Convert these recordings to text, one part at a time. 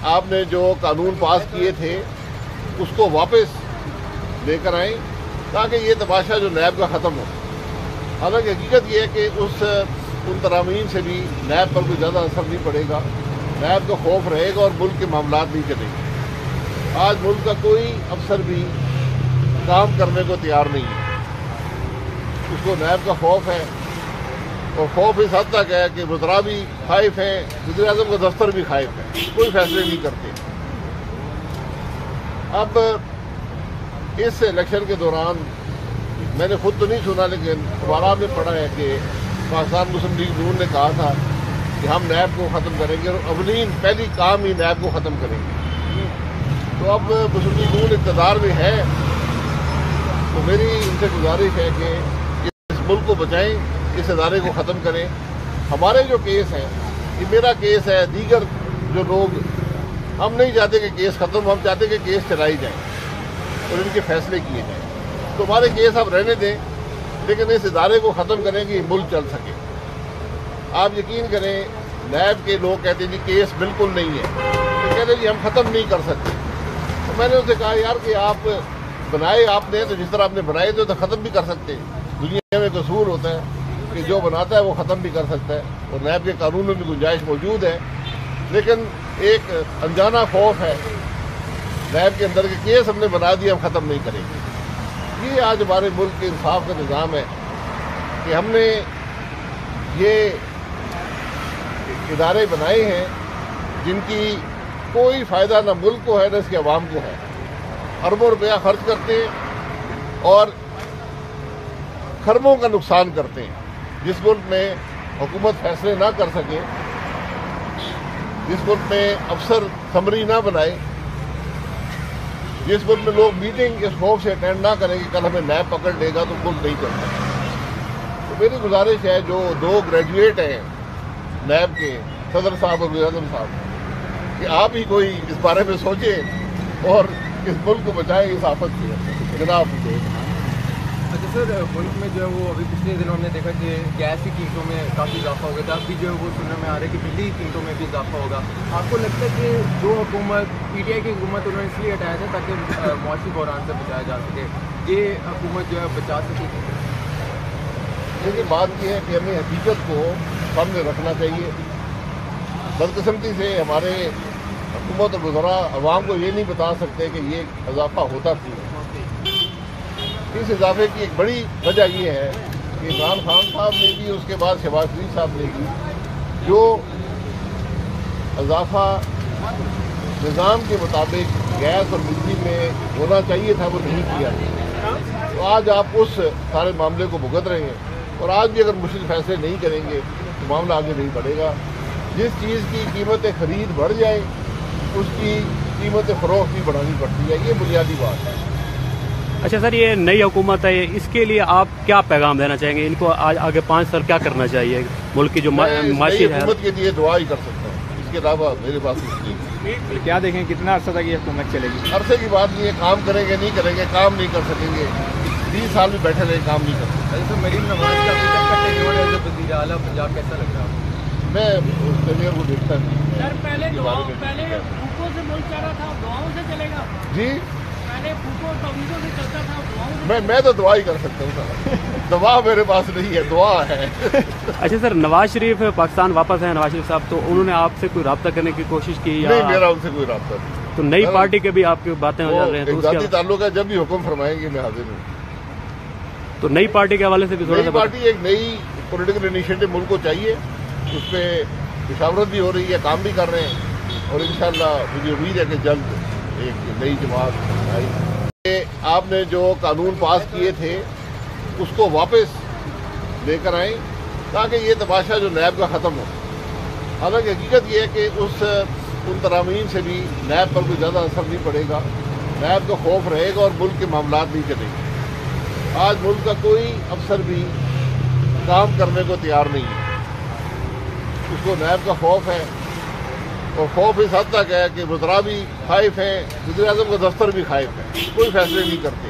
آپ نے جو قانون پاس کیے تھے اس کو واپس لے کر آئیں تاکہ یہ تماشا جو نیب کا ختم ہو۔ حالانکہ حقیقت یہ ہے کہ ان ترامیم سے بھی نیب پر کوئی زیادہ اثر نہیں پڑے گا، نیب کا خوف رہے گا اور ملک کے معاملات نہیں چلیں گے۔ آج ملک کا کوئی افسر بھی کام کرنے کو تیار نہیں ہے، اس کو نیب کا خوف ہے، اور خوف اس حد تک ہے کہ وزراء بھی خائف ہیں، وزیر اعظم کا دفتر بھی خائف ہے، کوئی فیصلے نہیں کرتے۔ اب اس الیکشن کے دوران میں نے خود تو نہیں سنا لیکن اخبارات میں پڑھا ہے کہ پاکستان مسلم لیگ نون نے کہا تھا کہ ہم نیب کو ختم کریں گے، اور پہلی کام ہی نیب کو ختم کریں گے۔ تو اب مسلم لیگ نون اقتدار میں ہے تو میری ان سے گزارش ہے کہ اس ملک کو بچائیں، اس ادارے کو ختم کریں۔ ہمارے جو کیس ہیں، یہ میرا کیس ہے، دیگر جو لوگ، ہم نہیں چاہتے کہ کیس ختم، ہم چاہتے کہ کیس چلائی جائیں اور ان کے فیصلے کیے جائیں۔ تو ہمارے کیس آپ رہنے دیں لیکن اس ادارے کو ختم کریں کہ یہ ملک چل سکے۔ آپ یقین کریں، نیب کے لوگ کہتے ہیں جی کیس بالکل نہیں ہے، تو کہتے ہیں جی ہم ختم نہیں کر سکتے۔ تو میں نے ان سے کہا یار کہ آپ بنائے آپ نے تو جس طرح آپ نے بنائے تو ختم بھی کر سکتے ہیں۔ دنیا میں قصور ہوتا ہے کہ جو بناتا ہے وہ ختم بھی کر سکتا ہے، اور نیب کے قانون میں بھی گنجائش موجود ہے، لیکن ایک انجانہ خوف ہے نیب کے اندر کہ کیس ہم نے بنا دیا ہم ختم نہیں کریں گے۔ یہ آج ہمارے ملک کے انصاف کا نظام ہے کہ ہم نے یہ ادارے بنائے ہیں جن کی کوئی فائدہ نہ ملک کو ہے نہ اس کے عوام کو ہے، اربوں روپیہ خرچ کرتے ہیں اور کھربوں کا نقصان کرتے ہیں۔ جس ملک میں حکومت فیصلے نہ کر سکے، جس ملک میں افسر سمری نہ بنائے، جس ملک میں لوگ میٹنگ اس خوف سے اٹینڈ نہ کریں کہ کل ہمیں نیب پکڑ لے گا تو ملک نہیں چلتا۔ تو میری گزارش ہے جو 2 گریجویٹ ہیں نیب کے، صدر صاحب اور وزیر اعظم صاحب، کہ آپ ہی کوئی اس بارے میں سوچیں اور اس ملک کو بچائیں اس آفت سے۔ جناب اچھا سر، ملک میں جو ہے وہ ابھی پچھلے دنوں ہم نے دیکھا کہ گیس کی قیمتوں میں کافی اضافہ ہو گیا تھا، اب بھی جو ہے وہ سننے میں آ رہا ہے کہ بجلی کی قیمتوں میں بھی اضافہ ہوگا۔ آپ کو لگتا ہے کہ جو حکومت پی ٹی آئی کی حکومت انہوں نے اس لیے ہٹایا تھا تاکہ معاشی بحران سے بچایا جا سکے، یہ حکومت جو ہے بچا سکے؟ لیکن بات یہ ہے کہ ہمیں حقیقت کو سامنے رکھنا چاہیے۔ بدقسمتی سے ہمارے حکومت اور وزراء عوام کو یہ نہیں بتا سکتے کہ یہ اضافہ ہوتا کیوں ہے۔ اس اضافے کی ایک بڑی وجہ یہ ہے کہ عمران خان صاحب نے بھی، اس کے بعد شہباز شریف صاحب نے بھی، جو اضافہ نظام کے مطابق گیس اور بجلی میں ہونا چاہیے تھا وہ نہیں کیا۔ تو آج آپ اس سارے معاملے کو بھگت رہے ہیں، اور آج بھی اگر مشکل فیصلے نہیں کریں گے تو معاملہ آگے نہیں بڑھے گا۔ جس چیز کی قیمت خرید بڑھ جائے اس کی قیمت فروخت بھی بڑھانی پڑتی ہے، یہ بنیادی بات ہے۔ اچھا سر، یہ نئی حکومت ہے، اس کے لیے آپ کیا پیغام دینا چاہیں گے؟ ان کو آگے 5 سال کیا کرنا چاہیے ملک کی جو معاشی ہے؟ حکومت کے لیے دعا ہی کر سکتا ہوں، اس کے علاوہ میرے پاس کچھ نہیں۔ کیا دیکھیں کتنا عرصہ تک یہ حکومت چلے گی؟ عرصے کی بات نہیں ہے، کام کریں گے نہیں کریں گے، کام نہیں کر سکیں گے، 20 سال بھی بیٹھے رہے کام نہیں کر سکتے۔ سر، مریم نواز کا ابھی تک کا ٹینیور ہے جو وزیر اعلیٰ پنجاب، کیسا لگ رہا ہے؟ میں اس ٹینیور کو دیکھتا نہیں۔ سر پہلے بھوکوں سے ملک چل رہا تھا، دعاؤں سے چلے گا؟ جی پہلے بھوکوں توحیدوں سے چلتا تھا، دعاؤں سے؟ میں تو دعا ہی کر سکتا ہوں، دعا میرے پاس نہیں ہے، دعا ہے۔ اچھا سر، نواز شریف پاکستان واپس ہیں، نواز شریف صاحب، تو انہوں نے آپ سے کوئی رابطہ کرنے کی کوشش کی یا؟ نہیں، میرا ان سے کوئی رابطہ نہیں۔ تو نئی پارٹی کے بھی آپ کی باتیں ہو جا رہے ہیں، تو ایک ذاتی تعلق ہے، جب بھی حکم فرمائیں گے میں حاضر ہوں۔ تو نئی پارٹی کے حوالے سے بھی تھوڑا نئی سا پارٹی، ایک نئی پولیٹیکل انیشیٹو ملک کو چاہیے، اس پہ مشاورت بھی ہو رہی ہے، کام بھی کر رہے ہیں، اور انشاءاللہ مجھے امید ہے کہ جلد ایک نئی جماعت آئی۔ آپ نے جو قانون پاس کیے تھے اس کو واپس لے کر آئیں تاکہ یہ تماشا جو نیب کا ختم ہو۔ حالانکہ حقیقت یہ ہے کہ ان ترامیم سے بھی نیب پر کوئی زیادہ اثر نہیں پڑے گا، نیب کا خوف رہے گا اور ملک کے معاملات نہیں چلیں گے۔ آج ملک کا کوئی افسر بھی کام کرنے کو تیار نہیں ہے، اس کو نیب کا خوف ہے، اور خوف اس حد تک ہے کہ وزراء بھی خائف ہیں، وزیر اعظم کا دفتر بھی خائف ہے، کوئی فیصلے نہیں کرتے۔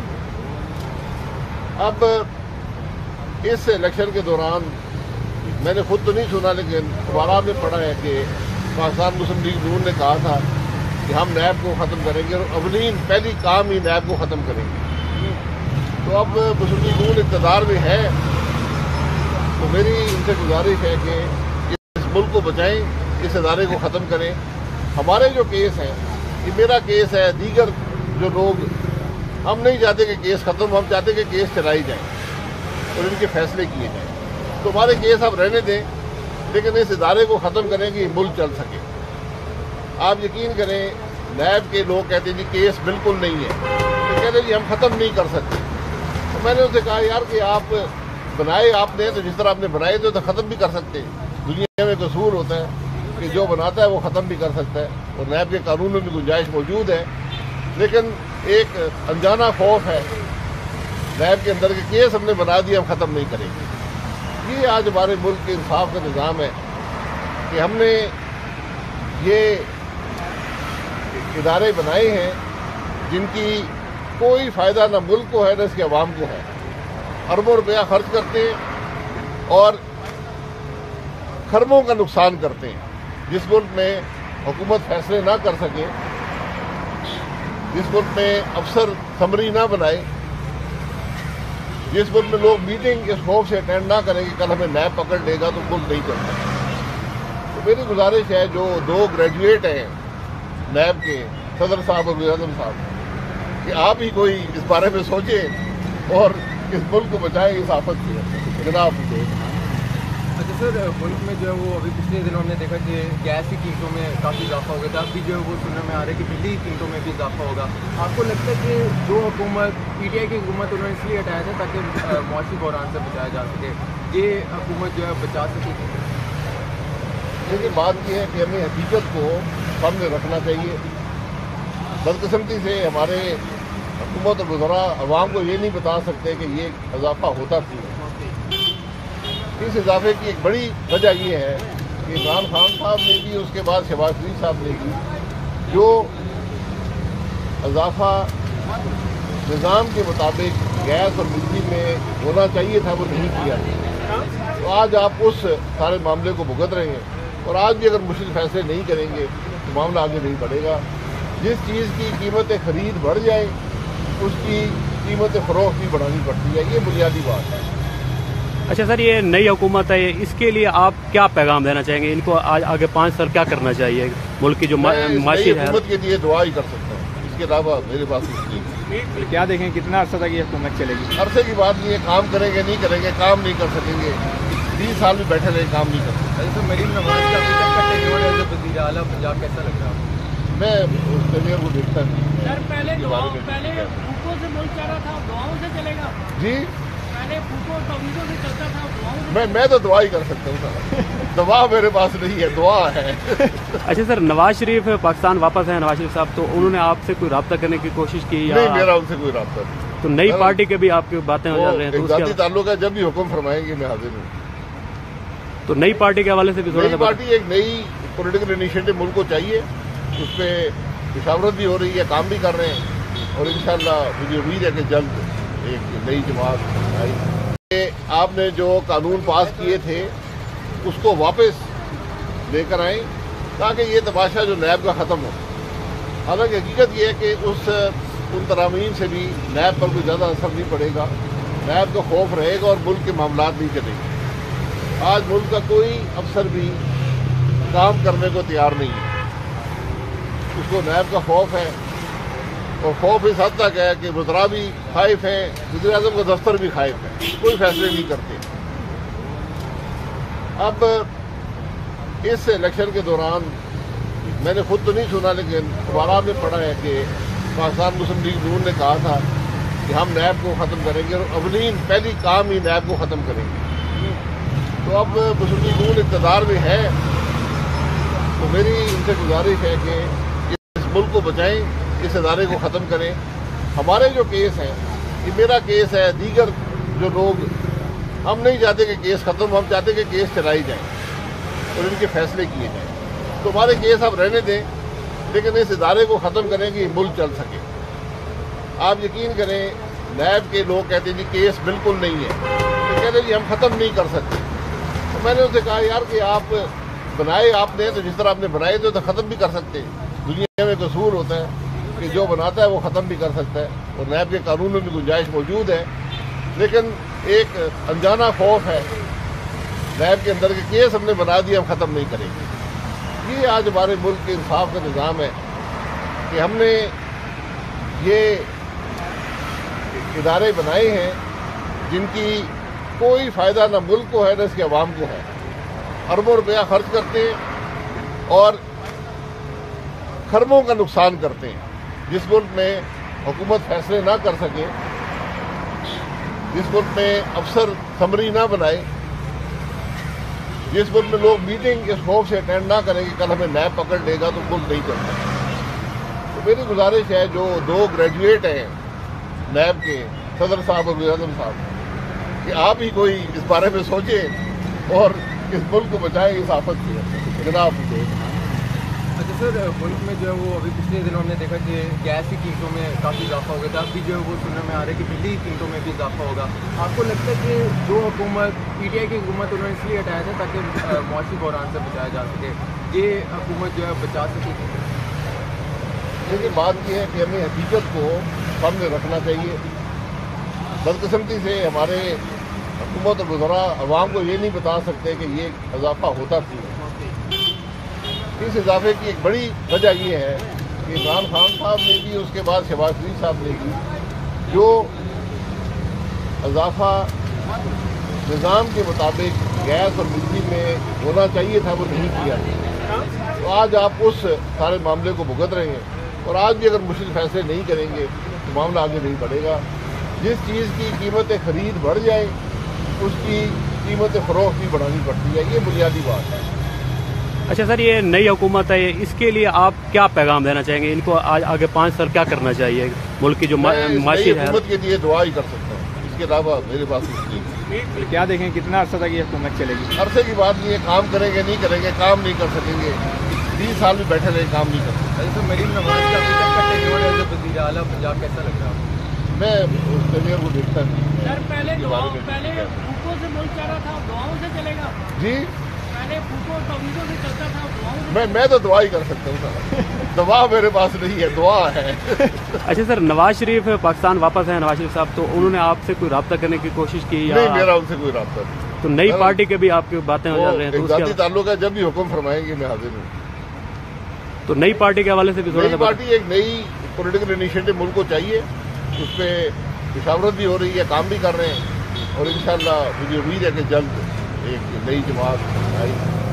اب اس الیکشن کے دوران میں نے خود تو نہیں سنا لیکن اخبارات میں پڑھا ہے کہ पाकिस्तान मुस्लिम लीग नून ने कहा था कि हम नैब को ख़त्म करेंगे और अवलीन पहली काम ही नैब को ख़त्म करेंगे। तो अब मुस्लिम लीग नून इक़्तिदार में है, तो मेरी इनसे गुजारिश है कि इस मुल्क को बचाएं, इस इदारे को ख़त्म करें। हमारे जो केस हैं, ये मेरा केस है, दीगर जो लोग, हम नहीं चाहते कि केस ख़त्म, हम चाहते कि केस चलाई जाए और इनके फैसले किए जाएँ। तो हमारे केस आप रहने दें, लेकिन इस इदारे को ख़त्म करें कि मुल्क चल सके। आप यकीन करें, नैब के लोग कहते हैं जी केस बिल्कुल नहीं है, तो कहते हैं जी हम ख़त्म नहीं कर सकते। तो मैंने उनसे कहा यार कि आप बनाए आपने, तो जिस तरह आपने बनाए थे तो ख़त्म भी कर सकते हैं। दुनिया में कसूर होता है कि जो बनाता है वो ख़त्म भी कर सकता है, और नैब के कानून में भी गुंजाइश मौजूद है। लेकिन एक अनजाना खौफ है नैब के अंदर के केस हमने बना दिया, हम ख़त्म नहीं करेंगे। ये आज हमारे मुल्क के इंसाफ का निज़ाम है कि हमने ये इदारे बनाए हैं जिनकी कोई फ़ायदा ना मुल्क को है ना इसके अवाम को है। अरबों रुपया खर्च करते हैं और खरबों का नुकसान करते हैं। जिस मुल्क में हुकूमत फैसले ना कर सके, जिस मुल्क में अफसर समरी ना बनाए, जिस मुल्क में लोग मीटिंग इस खौफ से अटेंड ना करें कि कल हमें नैब पकड़ लेगा तो मुल्क नहीं चलता। तो मेरी गुजारिश है, जो 2 ग्रेजुएट हैं नैब के, सदर साहब और वज़ीर आज़म साहब, कि आप ही कोई इस बारे में सोचें और इस मुल्क को बचाएं इस आफत से। जनाब अच्छा सर, मुल्क में जो है वो अभी पिछले दिनों हमने देखा कि गैस की कीमतों में काफ़ी इजाफा हो गया था। अभी जो है वो सुनने में आ रहा है कि बिजली की कीमतों में भी इजाफा होगा। आपको लगता है कि जो हुकूमत PTI की हुकूमत उन्होंने इसलिए हटाया था ताकि मुआशी बहरान से बचाया जा सके, ये हुकूमत जो है बचा सकेगी? लेकिन बात यह है कि हमें हकीकत को सामने रखना चाहिए। बदकिस्मती से हमारे हुकूमत और वज़रा अवाम को ये नहीं बता सकते कि ये इजाफा होता क्यों है। इस इजाफे की एक बड़ी वजह ये है कि इमरान खान साहब ने भी, उसके बाद शहबाज शरीफ साहब ने भी, जो इजाफा निज़ाम के मुताबिक गैस और बिजली में होना चाहिए था वो नहीं किया। तो आज आप उस सारे मामले को भुगत रहे हैं, और आज भी अगर मुश्किल फैसले नहीं करेंगे तो मामला आगे नहीं बढ़ेगा। जिस चीज़ की कीमत खरीद बढ़ जाए उसकी कीमत फ़रोख्त भी बढ़ानी पड़ती है, ये बुनियादी बात है। अच्छा सर, ये नई हुकूमत है, इसके लिए आप क्या पैगाम देना चाहेंगे? इनको आज आगे 5 साल क्या करना चाहिए मुल्क की जो माशी है? हुकूमत के लिए दुआ ही कर सकता हूँ, इसके अलावा मेरे पास कुछ नहीं। क्या देखें कितना अर्सा तक ये हुकूमत चलेगी? अरसे की बात नहीं है, काम करेंगे नहीं करेंगे, काम नहीं कर सकेंगे। 20 साल में बैठे रहे, काम नहीं कर सकते। जैसे मरीम नवाज का अभी तक का टेन्योर है, जो वज़ीर आला पंजाब, कैसा लग रहा है? मैं उस टेन्योर को देखता नहीं। सर पहले भूखों से मुल्क चल रहा था, दुआओं से चलेगा? जी, पहले भूखों तवीज़ों से चलता था, दुआओं से। मैं तो दुआ ही कर सकता हूँ। दवा मेरे पास नहीं है, दुआ है। अच्छा सर, नवाज शरीफ पाकिस्तान वापस हैं, नवाज शरीफ साहब, तो उन्होंने आपसे कोई रब्ता करने की कोशिश की या? नहीं, मेरा उनसे कोई रब्ता नहीं। तो नई पार्टी के भी आपकी बातें हो जा रही हैं, तो ज़ाती ताल्लुक है, जब भी हुक्म फरमाएंगे मैं हाजिर हूँ। तो नई पार्टी के हवाले से भी थोड़ा नई पार्टी, एक नई पॉलिटिकल इनिशिएटिव मुल्क को चाहिए, उस पर मुशावरत भी हो रही है, काम भी कर रहे हैं, और इंशाअल्लाह मुझे उम्मीद है कि जल्द एक नई जमात आई। आपने जो कानून पास किए थे उसको वापस लेकर आए ताकि ये तमाशा जो नैब का ख़त्म हो। हालांकि हकीकत ये है कि उन तरामीन से भी नैब पर कोई ज़्यादा असर नहीं पड़ेगा, नैब का खौफ रहेगा और मुल्क के मामलात नहीं चलेंगे। आज मुल्क का कोई अफसर भी काम करने को तैयार नहीं है, उसको नैब का खौफ है, और खौफ इस हद तक है कि वज़रा भी खाइफ हैं, वज़ीर आज़म का दफ्तर भी खाइफ है, कोई फैसले नहीं करते। अब इस इलेक्शन के दौरान मैंने खुद तो नहीं सुना, लेकिन अखबार में पढ़ा है कि पाकिस्तान मुस्लिम लीग नून ने कहा था कि हम नैब को ख़त्म करेंगे और अवलीन पहली काम ही नैब को ख़त्म करेंगे। तो अब मुस्लिम लीग नून इक़्तिदार में है, तो मेरी इनसे गुजारिश है कि इस मुल्क को बचाएं, इस इदारे को ख़त्म करें। हमारे जो केस हैं, ये मेरा केस है, दीगर जो लोग, हम नहीं चाहते कि केस ख़त्म, हम चाहते कि केस चलाई जाए और इनके फैसले किए जाएँ। तो हमारे केस आप रहने दें, लेकिन इस इदारे को ख़त्म करें कि मुल्क चल सके। आप यकीन करें, नैब के लोग कहते हैं जी केस बिल्कुल नहीं है, तो कहते हैं जी हम ख़त्म नहीं कर सकते। तो मैंने उनसे कहा यार कि आप बनाए आपने तो जिस तरह आपने बनाए थे तो ख़त्म भी कर सकते हैं। दुनिया में कसूर होता है कि जो बनाता है वो ख़त्म भी कर सकता है और नैब के कानून में भी गुंजाइश मौजूद है, लेकिन एक अनजाना खौफ है नैब के अंदर के केस हमने बना दिया, हम ख़त्म नहीं करेंगे। ये आज हमारे मुल्क के इंसाफ का निज़ाम है कि हमने ये इदारे बनाए हैं जिनकी कोई फ़ायदा ना मुल्क को है ना इसके अवाम को है। अरबों रुपया खर्च करते हैं और खरबों का नुकसान करते हैं। जिस मुल्क में हुकूमत फैसले ना कर सके, जिस मुल्क में अफसर समरी ना बनाए, जिस मुल्क में लोग मीटिंग इस खौफ से अटेंड ना करें कि कल हमें नैब पकड़ लेगा तो मुल्क नहीं चलता। तो मेरी गुजारिश है जो 2 ग्रेजुएट हैं नैब के, सदर साहब और वज़ीर आज़म साहब, कि आप ही कोई इस बारे में सोचें और इस मुल्क को बचाएं इस आफत से। जनाब अच्छा सर, मुल्क में जो है वो अभी पिछले दिनों हमने देखा कि गैस की कीमतों में काफ़ी इजाफा हो गया था। अभी जो है वो सुनने में आ रहा है कि बिजली की कीमतों में भी इजाफा होगा। आपको लगता है कि जो हुकूमत PTI की हुकूमत उन्होंने इसलिए हटाया था ताकि मुआशी बहरान से बचाया जा सके, ये हुकूमत जो है बचा सकेगी? लेकिन बात यह है कि हमें हकीकत को सामने रखना चाहिए। बदकिस्मती से हमारे हुकूमत और वज़रा अवाम को ये नहीं बता सकते कि ये इजाफा होता क्यों। इस इजाफे की एक बड़ी वजह ये है कि इमरान खान साहब ने भी, उसके बाद शहबाज शरीफ साहब ने भी जो इजाफा निज़ाम के मुताबिक गैस और बिजली में होना चाहिए था वो नहीं किया। तो आज आप उस सारे मामले को भुगत रहे हैं और आज भी अगर मुश्किल फैसले नहीं करेंगे तो मामला आगे नहीं बढ़ेगा। जिस चीज़ की कीमत खरीद बढ़ जाए उसकी कीमत फ़रोख्त भी बढ़ानी पड़ती है, ये बुनियादी बात है। अच्छा सर, ये नई हुकूमत है, इसके लिए आप क्या पैगाम देना चाहेंगे? इनको आज आगे 5 साल क्या करना चाहिए मुल्क की जो माशी है? हुकूमत के लिए दुआ ही कर सकता हूँ, इसके अलावा मेरे पास कुछ नहीं। क्या देखें कितना अर्सा तक ये हुकूमत चलेगी? अरसे की बात नहीं है, काम करेंगे नहीं करेंगे, काम नहीं कर सकेंगे। 20 साल भी बैठे रहे, काम नहीं कर सकते। अच्छा, मरीम नवाज का अभी तक का टेन्योर है जो वज़ीर आला पंजाब, कैसा लग रहा है? मैं उस टेन्योर को देखता नहीं। सर पहले भूखों से मुल्क चल रहा था, दुआओं से चलेगा? जी, पहले भूखों तवीज़ों से चलता था, दुआओं से। मैं तो दुआ ही कर सकता हूँ। दवा मेरे पास नहीं है, दुआ है। अच्छा सर, नवाज शरीफ पाकिस्तान वापस है, नवाज शरीफ साहब, तो उन्होंने आपसे कोई रब्ता करने की कोशिश की या? नहीं, मेरा उनसे कोई राब्ता नहीं। तो नई पार्टी के भी आपकी बातें हो जा रही हैं, तो ज़ाती ताल्लुक है, जब भी हुक्म फरमाएंगे मैं हाजिर हूँ। तो नई पार्टी के हवाले से भी थोड़ा नई पार्टी, एक नई पॉलिटिकल इनिशिएटिव मुल्क को चाहिए, उस पर मुशावरत भी हो रही है, काम भी कर रहे हैं और इंशाअल्लाह मुझे उम्मीद है कि जल्द एक नई जमात आई।